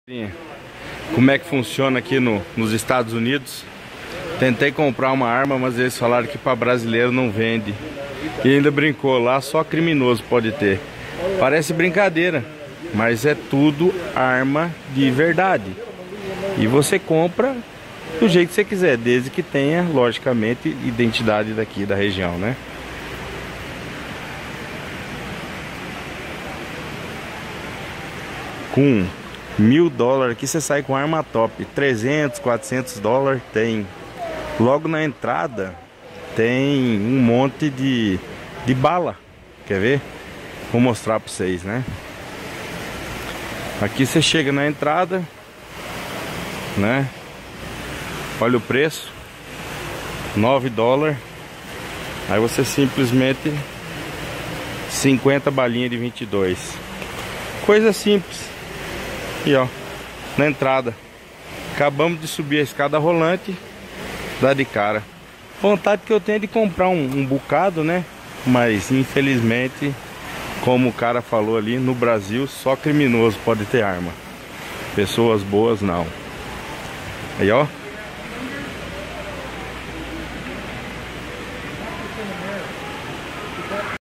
Como é que funciona aqui nos Estados Unidos? Tentei comprar uma arma, mas eles falaram que para brasileiro não vende. E ainda brincou lá, só criminoso pode ter. Parece brincadeira, mas é tudo arma de verdade. E você compra do jeito que você quiser, desde que tenha, logicamente, identidade daqui da região, né? Com $1000 aqui você sai com arma top. 300, 400 dólares tem. Logo na entrada tem um monte de bala. Quer ver? Vou mostrar pra vocês, né? Aqui você chega na entrada, né? Olha o preço, $9. Aí você simplesmente 50 balinhas de 22. Coisa simples. E ó, na entrada. Acabamos de subir a escada rolante, dá de cara. Vontade que eu tenho de comprar um bocado, né? Mas infelizmente, como o cara falou ali, no Brasil só criminoso pode ter arma. Pessoas boas não. Aí ó,